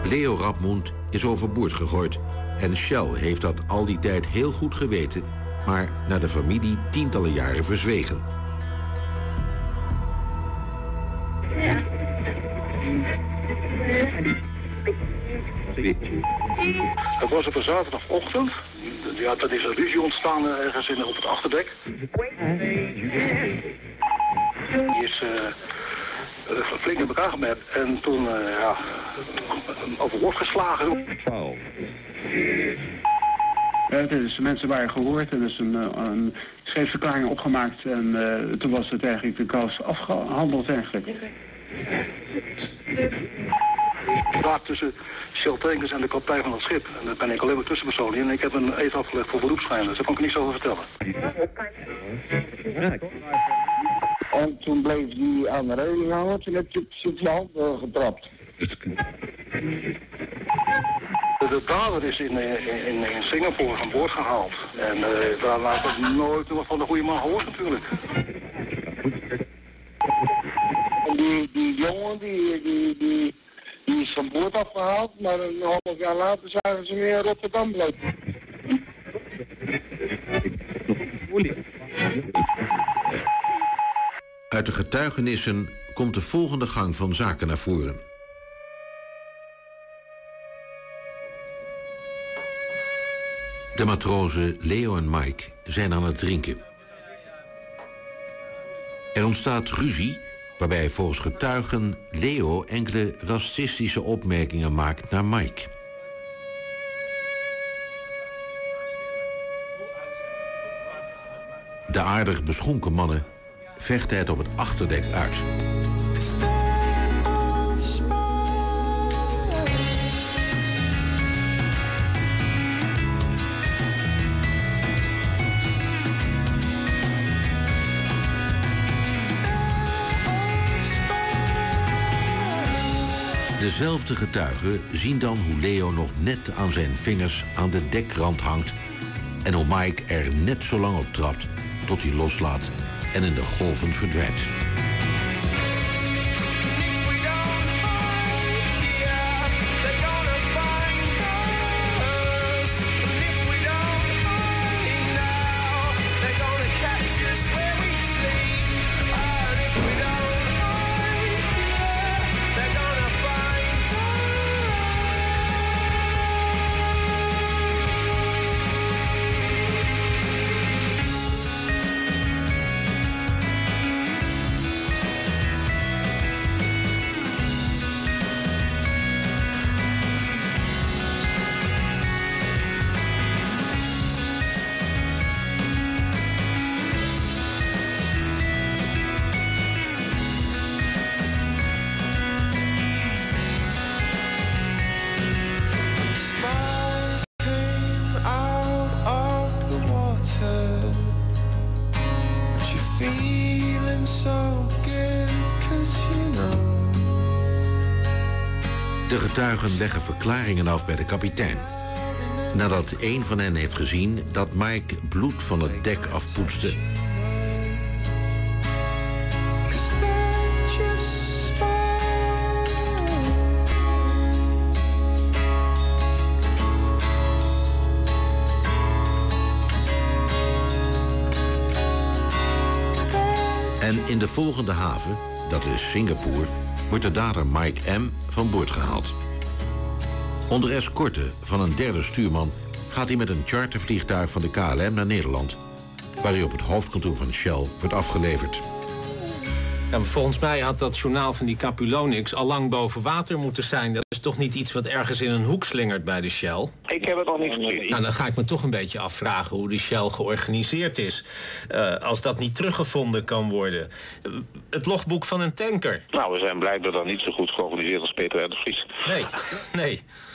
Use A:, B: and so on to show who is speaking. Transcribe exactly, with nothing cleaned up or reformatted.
A: Leo Radmund is overboord gegooid. En Shell heeft dat al die tijd heel goed geweten, maar naar de familie tientallen jaren verzwegen.
B: Het was op een zaterdagochtend. Ja, er is een ruzie ontstaan ergens in, op het achterdek. Die is uh, uh, flink in elkaar gemet en toen uh, ja, overboord geslagen.
C: Uh, dus mensen waren gehoord, er is een, een scheepsverklaring opgemaakt en uh, toen was het eigenlijk de kous afgehandeld eigenlijk.
B: Daar tussen Shell Tankers en de kapitein van het schip. En daar ben ik alleen maar tussenpersoon in. En ik heb een eet afgelegd voor beroepsschijn, dus daar kan ik niks over vertellen.
D: En toen bleef hij aan de reling hangen, toen heb je op zijn hand uh, getrapt.
B: De dader is in, in, in Singapore van boord gehaald. En uh, daarna heb ik nooit nog van de goede man gehoord natuurlijk.
D: En die, die jongen, die, die, die, die is van boord afgehaald, maar een half jaar later zagen ze weer in Rotterdam blijven.
A: Uit de getuigenissen komt de volgende gang van zaken naar voren. De matrozen Leo en Mike zijn aan het drinken. Er ontstaat ruzie, waarbij volgens getuigen Leo enkele racistische opmerkingen maakt naar Mike. De aardig beschonken mannen vechten het op het achterdek uit. Dezelfde getuigen zien dan hoe Leo nog net aan zijn vingers aan de dekrand hangt en hoe Mike er net zo lang op trapt tot hij loslaat en in de golven verdwijnt. De getuigen leggen verklaringen af bij de kapitein. Nadat een van hen heeft gezien dat Mike bloed van het dek afpoetste. En in de volgende haven, dat is Singapore, wordt de dader Mike M. van boord gehaald. Onder escorte van een derde stuurman gaat hij met een chartervliegtuig van de K L M naar Nederland, waar hij op het hoofdkantoor van Shell wordt afgeleverd.
E: Ja, volgens mij had dat journaal van die Capulonix al lang boven water moeten zijn. Dat is toch niet iets wat ergens in een hoek slingert bij de Shell?
F: Ik heb het nog niet gezien.
E: Nou, dan ga ik me toch een beetje afvragen hoe die Shell georganiseerd is. Uh, als dat niet teruggevonden kan worden. Uh, het logboek van een tanker.
F: Nou, we zijn blijkbaar dan niet zo goed georganiseerd als Peter R. de Vries.
E: Nee, nee.